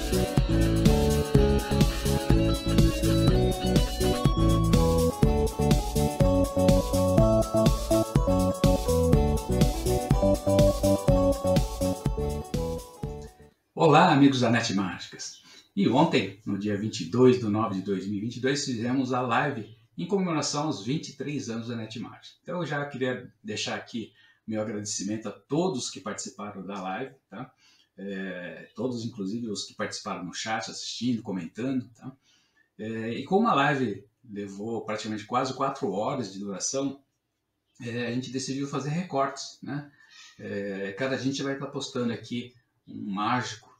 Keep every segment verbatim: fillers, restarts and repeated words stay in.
Olá, amigos da Net Mágicas! E ontem, no dia vinte e dois de nove de dois mil e vinte e dois, fizemos a live em comemoração aos vinte e três anos da Net Mágica. Então eu já queria deixar aqui meu agradecimento a todos que participaram da live, tá? É, todos, inclusive os que participaram no chat, assistindo, comentando, tá? É, e como a live levou praticamente quase quatro horas de duração, é, a gente decidiu fazer recortes, né? É, cada gente vai estar postando aqui um mágico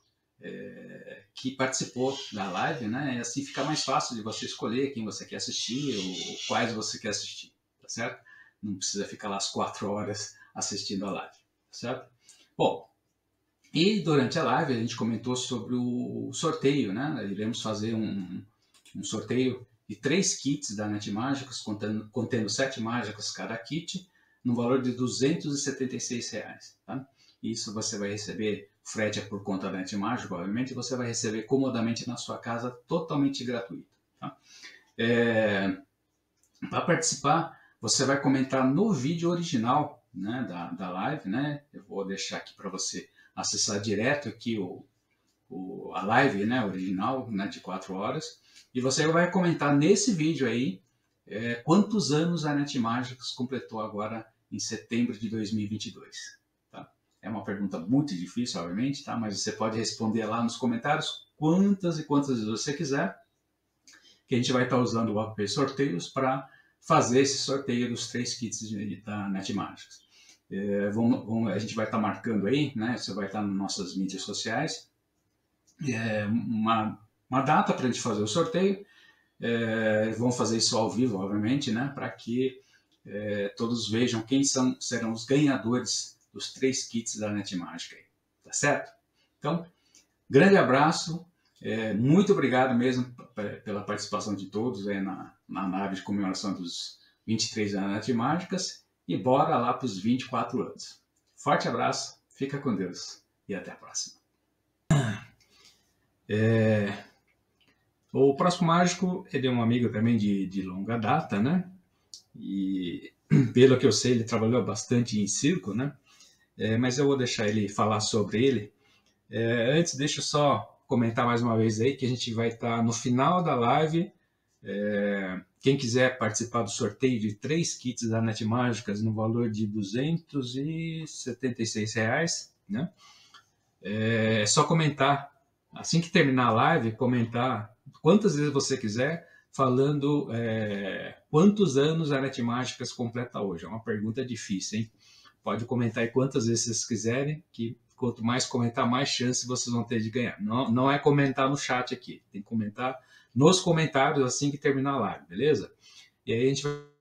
é, que participou da live, né? E assim fica mais fácil de você escolher quem você quer assistir ou quais você quer assistir, tá certo? Não precisa ficar lá as quatro horas assistindo a live, tá certo? Bom, e durante a live a gente comentou sobre o sorteio, né? Iremos fazer um, um sorteio de três kits da Net Mágicas, contendo, contendo sete mágicas cada kit, no valor de duzentos e setenta e seis reais, tá? Isso você vai receber, frete é por conta da Net Mágica, obviamente, você vai receber comodamente na sua casa, totalmente gratuito, tá? É, para participar, você vai comentar no vídeo original, né, da, da live, né? Eu vou deixar aqui para você acessar direto aqui o, o, a live, né, original, né, de quatro horas, e você vai comentar nesse vídeo aí é, quantos anos a Net Mágicas completou agora em setembro de dois mil e vinte e dois. Tá? É uma pergunta muito difícil, obviamente, tá? Mas você pode responder lá nos comentários quantas e quantas vezes você quiser, que a gente vai estar usando o app Sorteios para fazer esse sorteio dos três kits de, da Net Mágicas. É, vamos, vamos, a gente vai estar marcando aí, né? Você vai estar nas nossas mídias sociais, é, uma, uma data para a gente fazer o sorteio. É, vamos fazer isso ao vivo, obviamente, né? Para que é, todos vejam quem são, serão os ganhadores dos três kits da Net Mágica. Tá certo? Então, grande abraço. É, muito obrigado mesmo pela participação de todos aí na, na nave de comemoração dos vinte e três anos da Net Mágicas. E bora lá para os vinte e quatro anos. Forte abraço, fica com Deus e até a próxima. É, o próximo mágico, ele é um amigo também de, de longa data, né? E pelo que eu sei, ele trabalhou bastante em circo, né? É, mas eu vou deixar ele falar sobre ele. É, antes, deixa eu só comentar mais uma vez aí que a gente vai estar no final da live. É, quem quiser participar do sorteio de três kits da Net Mágicas no valor de duzentos e setenta e seis reais, né? É só comentar, assim que terminar a live, comentar quantas vezes você quiser, falando é, quantos anos a Net Mágicas completa hoje. É uma pergunta difícil, hein? Pode comentar aí quantas vezes vocês quiserem, que quanto mais comentar, mais chance vocês vão ter de ganhar. Não, não é comentar no chat aqui, tem que comentar nos comentários assim que terminar a live, beleza? E aí a gente vai...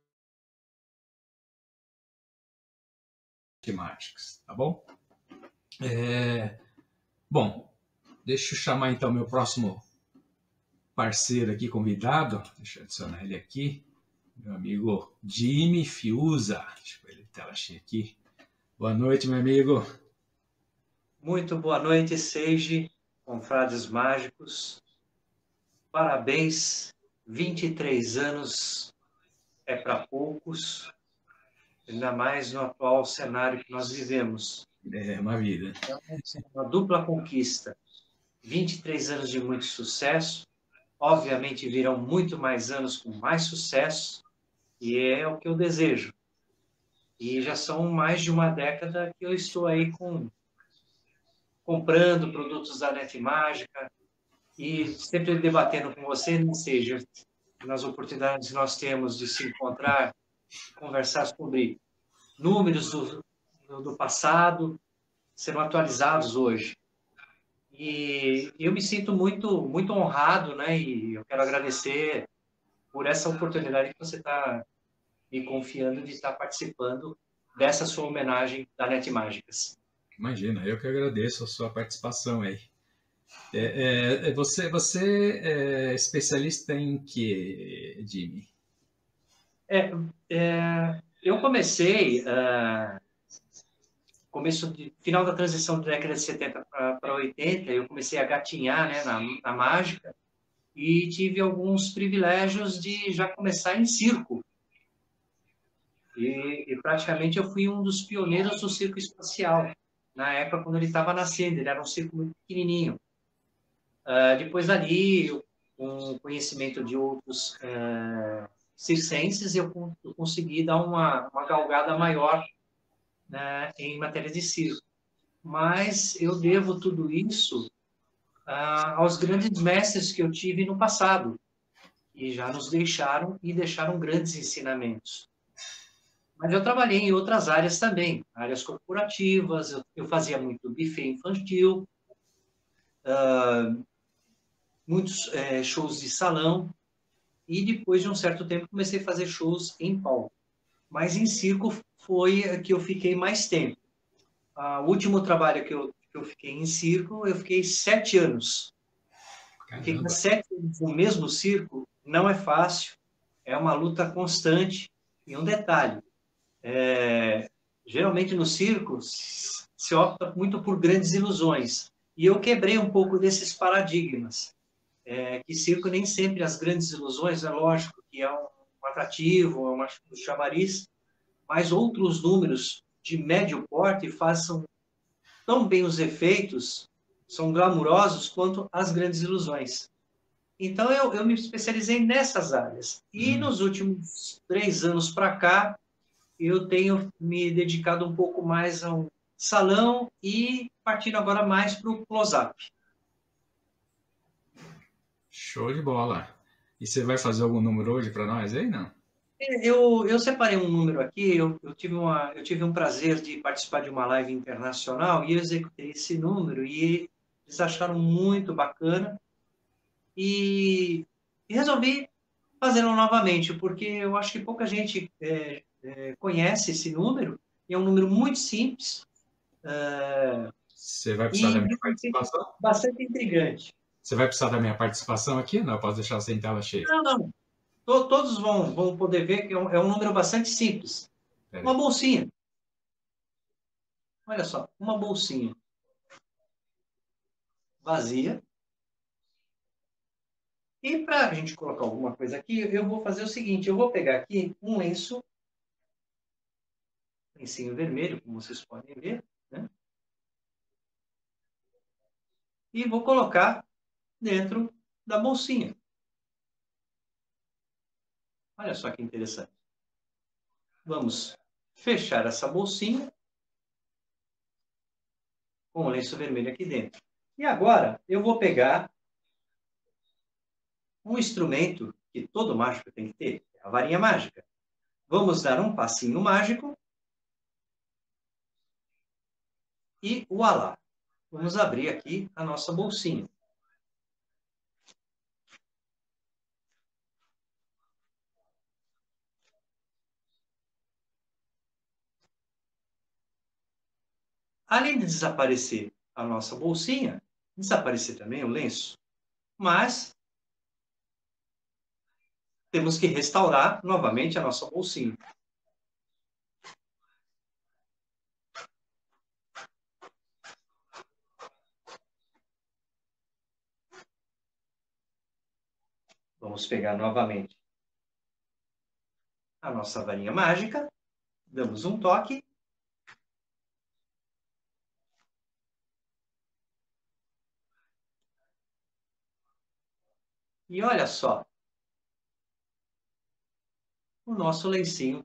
Mágicas, tá bom? É... Bom, deixa eu chamar então meu próximo parceiro aqui, convidado. Deixa eu adicionar ele aqui. Meu amigo Jimmy Fiuza. Deixa eu ver ele tela cheia aqui. Boa noite, meu amigo. Muito boa noite, Seiji, confrades mágicos. Parabéns, vinte e três anos é para poucos, ainda mais no atual cenário que nós vivemos. É uma vida. Então, é uma dupla conquista. vinte e três anos de muito sucesso, obviamente virão muito mais anos com mais sucesso, e é o que eu desejo. E já são mais de uma década que eu estou aí com, comprando produtos da Net Mágica, e sempre debatendo com você, seja nas oportunidades que nós temos de se encontrar, conversar sobre números do, do passado, serão atualizados hoje. E eu me sinto muito, muito honrado, né? E eu quero agradecer por essa oportunidade que você está me confiando de estar participando dessa sua homenagem da Net Mágicas. Imagina, eu que agradeço a sua participação aí. É, é, você, você é especialista em que, Jimmy? É, é, eu comecei uh, começo de, final da transição da década de setenta para oitenta, eu comecei a gatinhar, né, na, na mágica, e tive alguns privilégios de já começar em circo. E, e praticamente eu fui um dos pioneiros do circo espacial, na época quando ele estava nascendo, ele era um circo muito pequenininho. Uh, depois dali, com o conhecimento de outros uh, circenses, eu, eu consegui dar uma, uma galgada maior, né, em matéria de circo. Mas eu devo tudo isso uh, aos grandes mestres que eu tive no passado, que já nos deixaram e deixaram grandes ensinamentos. Mas eu trabalhei em outras áreas também, áreas corporativas, eu, eu fazia muito buffet infantil, uh, muitos uh, shows de salão, e depois de um certo tempo comecei a fazer shows em palco. Mas em circo foi que eu fiquei mais tempo. Uh, o último trabalho que eu, que eu fiquei em circo, eu fiquei sete anos. Ficar sete anos no mesmo circo não é fácil, é uma luta constante. E um detalhe, É, geralmente no circo se opta muito por grandes ilusões, e eu quebrei um pouco desses paradigmas, é, que circo nem sempre as grandes ilusões, é lógico que é um, um atrativo, é um chamariz, mas outros números de médio porte façam tão bem os efeitos, são glamurosos quanto as grandes ilusões. Então eu, eu me especializei nessas áreas, e hum. nos últimos três anos para cá eu tenho me dedicado um pouco mais ao salão e partindo agora mais para o close-up. Show de bola. E você vai fazer algum número hoje para nós aí, não? Eu, eu separei um número aqui, eu, eu, tive uma, eu tive um prazer de participar de uma live internacional e eu executei esse número e eles acharam muito bacana e, e resolvi fazê-lo novamente, porque eu acho que pouca gente é, é, conhece esse número, e é um número muito simples. É, Você vai precisar da minha participação? Bastante intrigante. Você vai precisar da minha participação aqui? Não, eu posso deixar sem tela cheia. Não, não. Todos vão, vão poder ver que é um, é um número bastante simples. Pera uma aí. Bolsinha. Olha só, uma bolsinha vazia. E para a gente colocar alguma coisa aqui, eu vou fazer o seguinte, eu vou pegar aqui um lenço, lencinho vermelho, como vocês podem ver, né? E vou colocar dentro da bolsinha. Olha só que interessante. Vamos fechar essa bolsinha com o lenço vermelho aqui dentro. E agora eu vou pegar um instrumento que todo mágico tem que ter, a varinha mágica. Vamos dar um passinho mágico e voilá. Vamos abrir aqui a nossa bolsinha. Além de desaparecer a nossa bolsinha, desaparecer também o lenço, mas temos que restaurar novamente a nossa bolsinha. Vamos pegar novamente a nossa varinha mágica, damos um toque. E olha só, o nosso lencinho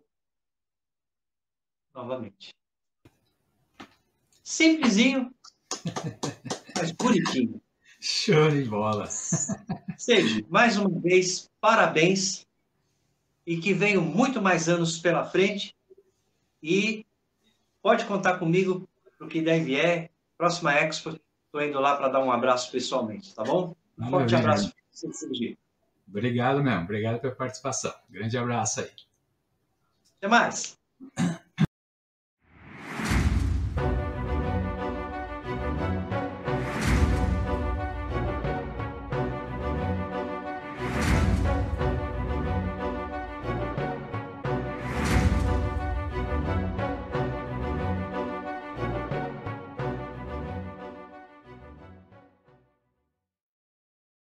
novamente. Simplesinho, mas bonitinho. Show de bola. Seja, mais uma vez, parabéns e que venham muito mais anos pela frente e pode contar comigo para o que der e vier. Próxima Expo, estou indo lá para dar um abraço pessoalmente, tá bom? Um forte abraço para você, Sergi. Obrigado mesmo, obrigado pela participação. Grande abraço aí. Até mais.